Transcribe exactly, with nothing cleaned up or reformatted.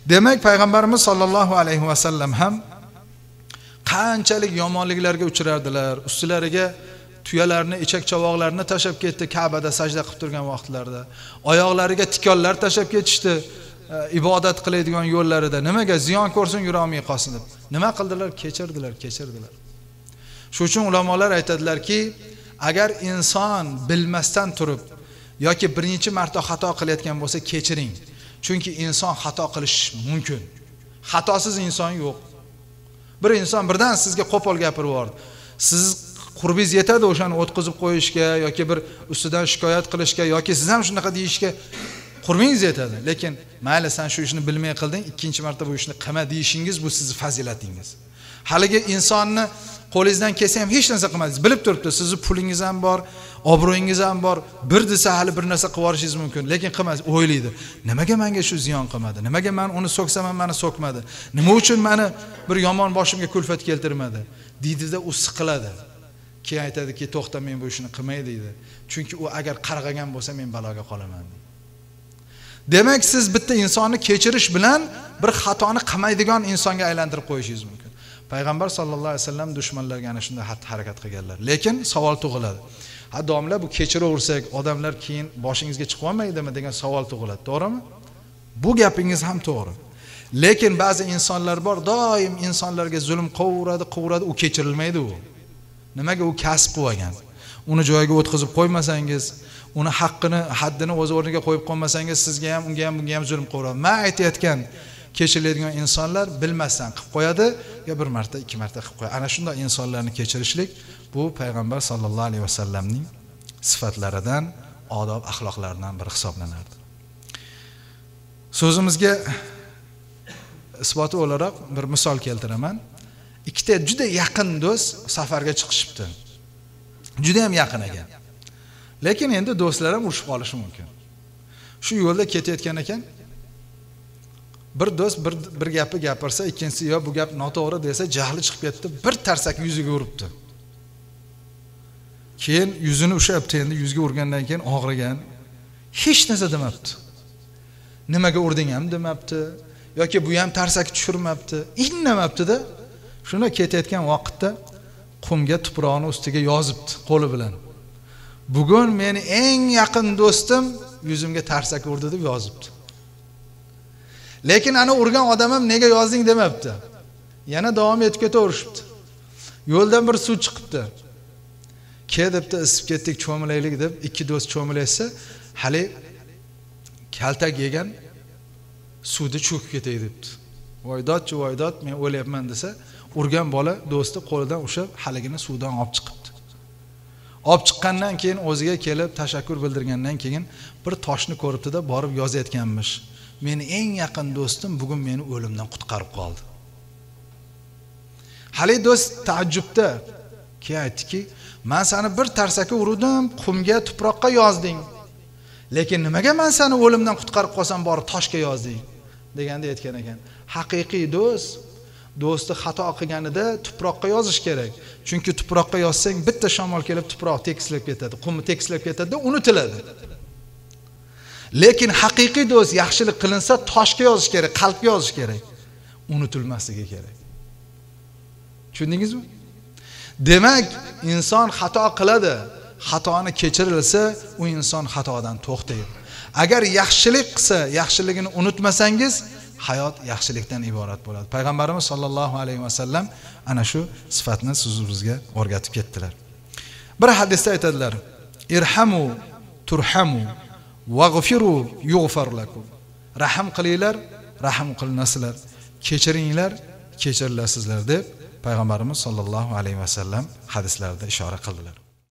Demak, payg'ambarimiz sollallohu alayhi vasallam ham qanchalik yomonliklarga uchrardilar, ustilariga tuyalarni, ichak-chavoqlarni tashab ketdi Ka'bada sajda qilib turgan vaqtlarida. Oyoqlariga tikonlar tashab ketishdi ibodat qiladigan yo'llarida. Nimaga ziyon ko'rsin, yura olmay qolsin deb. Nima qildilar? Kechirdilar, kechirdilar. Shuning uchun ulamolar aytadilarki, agar inson bilmasdan turib yoki birinchi marta xato qilayotgan bo'lsa, kechiring. Chunki inson xato qilish mumkin. Xatosiz inson yo'q. Bir inson birdan sizga qo'pol gapirib yubordi. Siz qurbingiz yetadi o'shani o'tkazib qo'yishga yoki bir ustidan shikoyat qilishga yoki siz ham shunaqa deyishga qurbingiz yetadi. Lekin mayli sen shu ishni bilmay qilding, ikkinchi marta bu ishni qilma deyishingiz bu sizning fazilatingiz. Haligi insonni qo'lingizdan kelsa ham hech narsa qilmadingiz. Bilib turibdi, sizning pulingiz ham bor, obro'yingiz ham bor. Bir desa hali bir narsa qilib yuborishingiz mumkin, lekin qilmaysiz. O'ylaydi. Nimaga menga shu ziyon qilmadi? Nimaga men uni so'ksam ham meni so'kmadi? Nima uchun meni bir yomon boshimga kulfat keltirmadi? Deydida u siqiladi. Keyin aytadiki, to'xta, men bu ishni qilmay deydi. Chunki u agar qarg'agan bo'lsa men baloga qolaman. Demak, siz bitta insonni kechirish bilan bir xatoni qilmaydigan insonga aylantirib qo'yishingiz mumkin. Payg'ambar sollallohu alayhi vasallam dushmanlarga ana shunday xatti harakat qilganlar. Lekin savol tug'iladi. Ha, domla, bu kechiraversak, odamlar keyin boshingizga chiqib olmaydimi degan savol tug'iladi, to'g'rimi? Bu gapingiz ham to'g'ri. Lekin ba'zi insonlar bor, doim insonlarga zulm qovuradi, qovuradi, u kechirilmaydi u. Nimaga? U kasb qilgan. Uni joyiga o'tkazib qo'ymasangiz, uni haqqini, haddini o'z o'rniga qo'yib qo'ymasangiz, sizga ham, unga ham, bunga ham zulm qiladi. Men aytayotgan kechiriladigan insonlar bilmasdan qilib qo'yadi, yo bir marta, ikki marta qilib qo'yadi. Ana shunday insonlarni kechirishlik bu payg'ambar sollallohu alayhi vasallamning sifatlaridan, odob axloqlaridan biri hisoblanardi. So'zimizga isboti o'laroq bir misol keltiraman. Ikkita juda yaqin do'st safarga chiqishibdi. Juda ham yaqin ekan. Lekin endi do'stlar ham urushib qolishi mumkin. Shu yo'lda ketayotgan ekan, bir do'st bir bir gapni gapirsa, ikkinchisi yo bu gap noto'g'ri desa, jahli chiqib ketdi, bir tarsak yuziga uribdi. Keyin yuzini ushlabdi, endi yuzga urgandan keyin og'rigan, hech narsa demabdi. Nimaga urding ham demabdi, yoki bu ham tarsak tushirmabdi, indamabdi-da. Shuna ketayotgan vaqtda qumga tuproqni ustiga yozibdi qo'li bilan. Bugun meni eng yaqin do'stim yuzimga tarsak urdi deb yozibdi. Lekin ana urgan odamim nega yozding demabdi. Yana davom etib ketaverishibdi. Yo'ldan bir suv chiqibdi. Ke debdi, isib ketdik, cho'milaylik deb ikki do'st cho'milaysa, hali kaltak yegan suvda cho'kib ketay debdi. Voydodchi voydod, men o'layapman desa, urgan bola do'sti qo'lidan ushlab haligini suvdan olib chiqibdi. Olib chiqqandan keyin o'ziga kelib tashakkur bildirgandan keyin bir toshni ko'ribdi-da, borib yozayotganmish. Meni eng yaqin do'stim bugun meni o'limdan qutqarib qoldi. Hali do'st taajjubda ki aytdiki, men seni bir tarsaki urdim, qumga, tuproqqa yozding. Lekin nimaga men seni o'limdan qutqarib qolsam, borib toshga yozding deganda aytgan ekan. Haqiqiy do'st do'sti xato qilganida tuproqqa yozish kerak. Chunki tuproqqa yozsang, bitta shamol kelib tuproq tekislab ketadi, qumni tekislab ketadi, unutiladi. Lekin haqiqiy do'st yaxshilik qilinsa toshga yozish kerak, qalbga yozish kerak. Unutilmasligi kerak. Tushundingizmi? Demak, inson xato qiladi. Xatoni kechirilsa, u inson xatodan to'xtaydi. Agar yaxshilik qilsa, yaxshiligini unutmasangiz, hayot yaxshilikdan iborat bo'ladi. Payg'ambarimiz sollallohu alayhi vasallam ana shu sifatni sizga o'rgatib ketdilar. Bir hadisda aytadilar: "Irhamu turhamu vag'firu yughfar lakum." Rahim qilinglar, rahim qilinasizlar. Kechiringlar, kechirilasizlar deb payg'ambarimiz sollallohu alayhi vasallam hadislarida ishora qildilar.